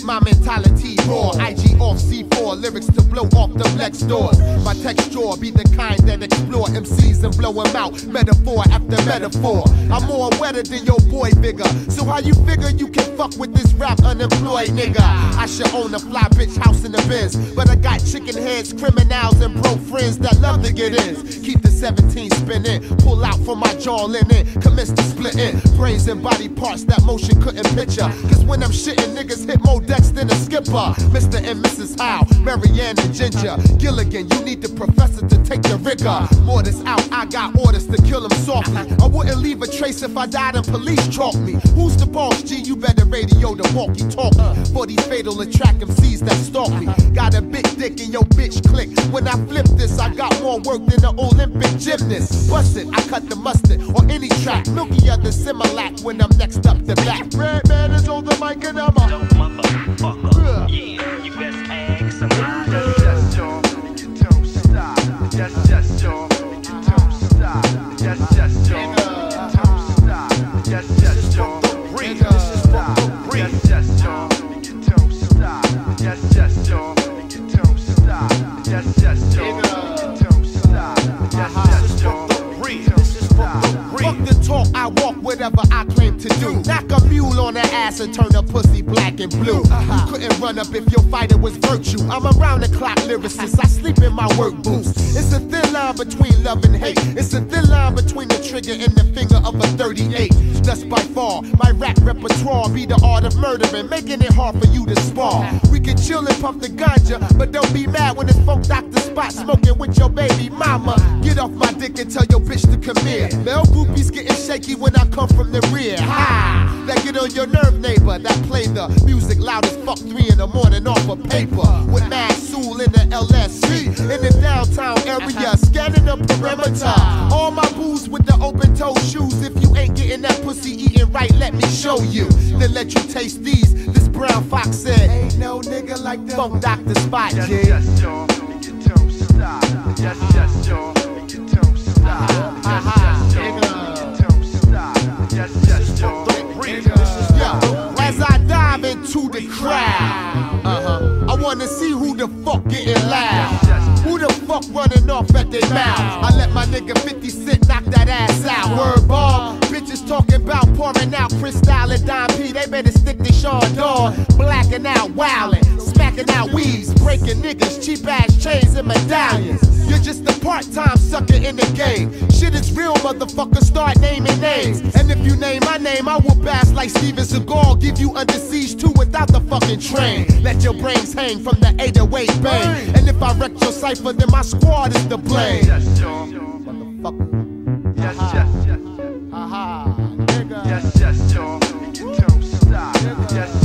Keep my mentality raw. IG off C4, lyrics to blow off the flex doors. My texture be the kind that explore MCs and blow them out. Metaphor after metaphor. I'm more wetter than your boy bigger. So how you figure you can fuck with this rap unemployed nigga? I should own a fly bitch house in the biz, but I got chicken heads, criminals, and broke friends that love to get in. Keep the 17 spinning, pull out from my jaw linen, commence to splitting brains and body parts that motion couldn't picture. Cause when I'm shitting, niggas hit more decks than a skipper. Mr. and Mrs. Howe, Marianne and Ginger, Gilligan, you need the professor to take the rigor. Mortis out, I got orders to kill him softly. I wouldn't leave a trace if I died and police chalk me. Who's the boss, G? You better radio the walkie-talkie for these fatal attract MCs that stalk me. Got a big dick in your bitch click. When I flip this, I got more work than an Olympic gymnast. Bust it, I cut the mustard on any track. Milkier than Similac when I'm next up the back. Redman is on the mic and I'm a motherfucker. Yeah, you best ask somebody. Yes, y'all, you don't stop. Yes, y'all, you don't stop. Yes, y'all, you don't stop. Yes, y'all, you don't stop. Yes, y'all, you don't stop. Yes, y'all, you don't stop. Yes, y'all, you don't stop. Yes, y'all, you don't stop. Fuck the talk, I walk whatever I claim to do. Knock a mule on the ass and turn a pussy black and blue. You couldn't run up if your fighter was virtue. I'm around the clock lyricist, I sleep in my work boots. It's a thin line between love and hate. It's a thin line between the trigger and the finger of a 38. Thus by far, my rap repertoire be the art of murdering, making it hard for you to spar. We can chill and puff the ganja, but don't be mad when it's Funk Doctor Spot smoking with your baby mama. Get off my dick and tell your bitch to come here. Male groupies getting shaky when I come from the rear. Ha! That get on your nerve, neighbor. That play the music loud as fuck 3 in the morning off of paper. With Mad Soul in the LSC. In the downtown area, scanning the perimeter. All my booze with the open toe shoes. If you ain't getting that pussy eating right, let me show you. Then let you taste these. This brown fox said, ain't no nigga like the Funk Doctor Spot, G. Yes, y'all, you don't stop. Yes, y'all, you don't stop. Yes, y'all, you don't stop. Yes, y'all, you don't stop. As I dive into the crowd, I wanna see who the fuck getting loud. Who the fuck running off at their mouth? I let my nigga 50 Cent knock that ass out. Word ball, bitches talking about pouring out Cristal and Don P. They better stick to Sean Dog. Blacking out, wildin', smacking out weaves, breaking niggas, cheap ass chains and medallions. You're just a part-time sucker in the game. Shit is real, motherfucker, start naming names. And if you name my name, I will bash like Steven Seagal. Give you under siege too without the fucking train. Let your brains hang from the 808 bang. And if I wreck your cipher, then my squad is to blame. Yes, y'all, Motherfucker. yes, nigga. Aha, nigga. Yes, y'all, you don't stop. Yes,